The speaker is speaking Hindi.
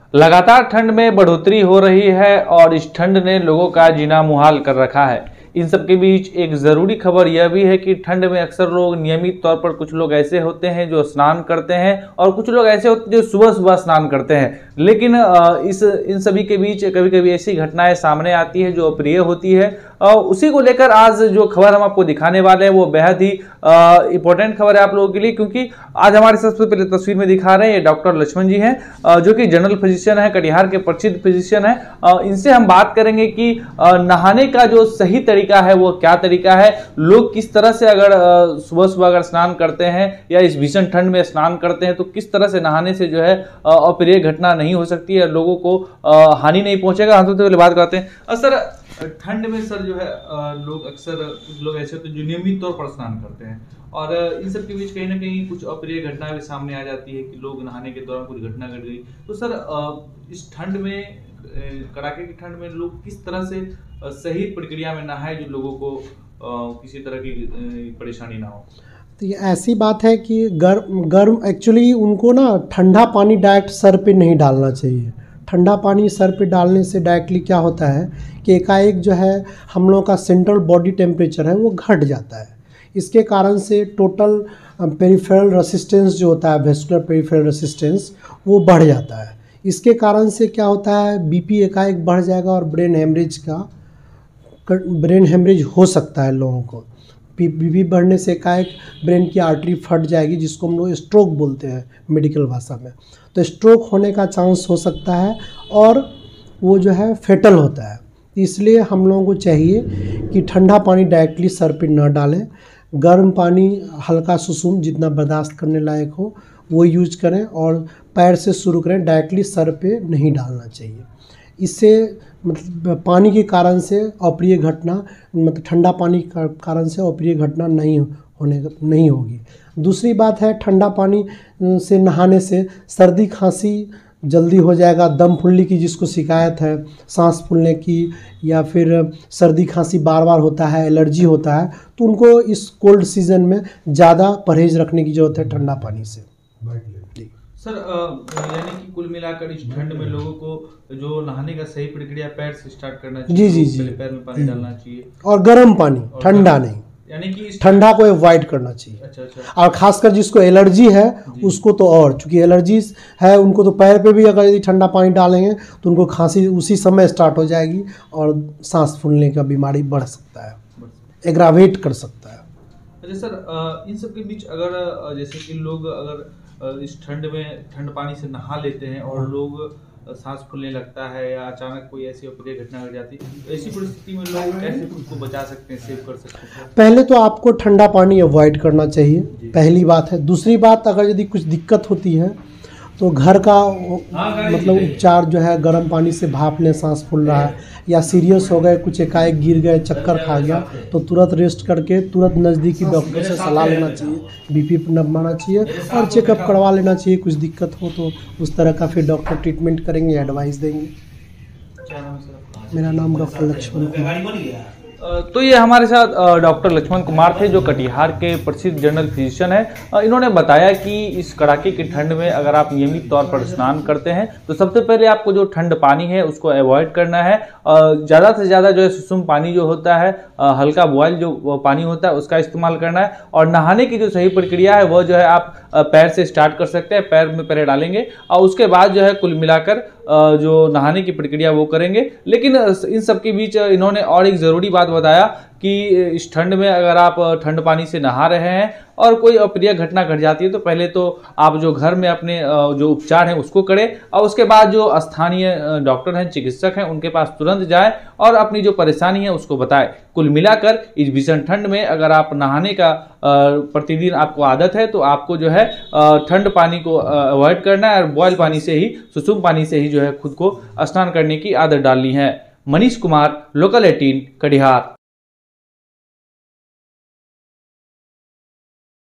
लगातार ठंड में बढ़ोतरी हो रही है और इस ठंड ने लोगों का जीना मुहाल कर रखा है। इन सब के बीच एक ज़रूरी खबर यह भी है कि ठंड में अक्सर लोग नियमित तौर पर, कुछ लोग ऐसे होते हैं जो स्नान करते हैं और कुछ लोग ऐसे होते हैं जो सुबह सुबह स्नान करते हैं। लेकिन इन सभी के बीच कभी कभी ऐसी घटनाएं सामने आती है जो अप्रिय होती है। उसी को लेकर आज जो खबर हम आपको दिखाने वाले हैं वो बेहद ही इंपॉर्टेंट खबर है आप लोगों के लिए, क्योंकि आज हमारे सबसे पहले तस्वीर में दिखा रहे हैं ये डॉक्टर लक्ष्मण जी हैं, जो कि जनरल फिजिशियन है, कटिहार के प्रसिद्ध फिजिशियन है। इनसे हम बात करेंगे कि नहाने का जो सही तरीका है वो क्या तरीका है, लोग किस तरह से अगर सुबह सुबह अगर स्नान करते हैं या इस भीषण ठंड में स्नान करते हैं तो किस तरह से नहाने से जो है अप्रिय घटना नहीं हो सकती है, लोगों को हानि नहीं पहुंचेगा। हम सबसे पहले बात करते हैं सर, ठंड में सर जो है लोग अक्सर, कुछ लोग ऐसे होते हैं जो नियमित तौर पर स्नान करते हैं और इन सब के बीच कहीं ना कहीं कुछ अप्रिय घटना भी सामने आ जाती है कि लोग नहाने के दौरान कुछ घटना घट गई। तो सर इस ठंड में, कड़ाके की ठंड में लोग किस तरह से सही प्रक्रिया में नहाए जो लोगों को किसी तरह की परेशानी ना हो। तो ये ऐसी बात है कि गर्म एक्चुअली उनको ना ठंडा पानी डायरेक्ट सर पे नहीं डालना चाहिए। ठंडा पानी सर पे डालने से डायरेक्टली क्या होता है कि एकाएक जो है हम लोगों का सेंट्रल बॉडी टेम्परेचर है वो घट जाता है। इसके कारण से टोटल पेरिफेरल रेसिस्टेंस जो होता है, वेस्कुलर पेरिफेरल रेसिस्टेंस, वो बढ़ जाता है। इसके कारण से क्या होता है, बीपी एकाएक बढ़ जाएगा और ब्रेन हेमरेज हो सकता है लोगों को। बीपी बढ़ने से एकाएक ब्रेन की आर्टरी फट जाएगी, जिसको हम लोग स्ट्रोक बोलते हैं मेडिकल भाषा में। तो स्ट्रोक होने का चांस हो सकता है और वो जो है फेटल होता है। इसलिए हम लोगों को चाहिए कि ठंडा पानी डायरेक्टली सर पे न डालें, गर्म पानी हल्का सुसुम जितना बर्दाश्त करने लायक हो वो यूज करें और पैर से शुरू करें, डायरेक्टली सर पे नहीं डालना चाहिए। इससे मतलब पानी के कारण से अप्रिय घटना, मतलब ठंडा पानी के कारण से अप्रिय घटना नहीं होगी। दूसरी बात है, ठंडा पानी से नहाने से सर्दी खांसी जल्दी हो जाएगा। दम फुल्ली की जिसको शिकायत है, सांस फूलने की, या फिर सर्दी खांसी बार बार होता है, एलर्जी होता है, तो उनको इस कोल्ड सीज़न में ज़्यादा परहेज रखने की ज़रूरत है ठंडा पानी से। सर यानी कि कुल मिलाकर इस ठंड में लोगों को जो नहाने का सही प्रक्रिया पैर से स्टार्ट करना चाहिए। जी, पहले पैर में पानी डालना चाहिए और गर्म पानी, ठंडा नहीं, यानी कि ठंडा को अवॉइड करना चाहिए। अच्छा। और खासकर जिसको एलर्जी है उसको तो, और चूंकि एलर्जी है उनको तो पैर पे भी अगर यदि ठंडा पानी डालेंगे तो उनको खांसी उसी समय स्टार्ट हो जाएगी और सांस फूलने का बीमारी बढ़ सकता है, एग्रावेट कर सकता है। अच्छा सर, इन सब के बीच अगर जैसे कि लोग अगर इस ठंड में ठंड पानी से नहा लेते हैं और लोग सांस फूलने लगता है या अचानक कोई ऐसी अप्रिय घटना घट जाती है, तो ऐसी परिस्थिति में लोग कैसे खुद को बचा सकते हैं, सेव कर सकते हैं? पहले तो आपको ठंडा पानी अवॉइड करना चाहिए, पहली बात है। दूसरी बात, अगर यदि कुछ दिक्कत होती है तो घर का मतलब उपचार जो है, गर्म पानी से भाप लें, सांस फूल रहा है या सीरियस हो गए, कुछ एकाएक गिर गए, चक्कर खा गया, तो तुरंत रेस्ट करके तुरंत नज़दीकी डॉक्टर से सलाह लेना चाहिए, बीपी नपवाना चाहिए और चेकअप करवा लेना चाहिए। कुछ दिक्कत हो तो उस तरह का फिर डॉक्टर ट्रीटमेंट करेंगे, एडवाइस देंगे। मेरा नाम डॉक्टर लक्ष्मण कुमार। तो ये हमारे साथ डॉक्टर लक्ष्मण कुमार थे, जो कटिहार के प्रसिद्ध जनरल फिजिशियन है। इन्होंने बताया कि इस कड़ाके की ठंड में अगर आप नियमित तौर पर स्नान करते हैं तो सबसे पहले आपको जो ठंड पानी है उसको अवॉइड करना है। ज़्यादा से ज़्यादा जो है सुसुम पानी जो होता है, हल्का बॉयल जो पानी होता है उसका इस्तेमाल करना है। और नहाने की जो सही प्रक्रिया है वह जो है आप पैर से स्टार्ट कर सकते हैं, पैर में पहले डालेंगे और उसके बाद जो है कुल मिलाकर जो नहाने की प्रक्रिया वो करेंगे। लेकिन इन सब के बीच इन्होंने और एक ज़रूरी बात बताया कि इस ठंड में अगर आप ठंड पानी से नहा रहे हैं और कोई अप्रिय घटना घट जाती है तो पहले तो आप जो घर में अपने जो उपचार हैं उसको करें और उसके बाद जो स्थानीय डॉक्टर हैं, चिकित्सक हैं, उनके पास तुरंत जाएं और अपनी जो परेशानी है उसको बताएं। कुल मिलाकर इस भीषण ठंड में अगर आप नहाने का प्रतिदिन आपको आदत है तो आपको जो है ठंड पानी को अवॉइड करना है और बॉयल पानी से ही, सुसुम पानी से ही जो है खुद को स्नान करने की आदत डालनी है। मनीष कुमार, लोकल 18, कटिहार।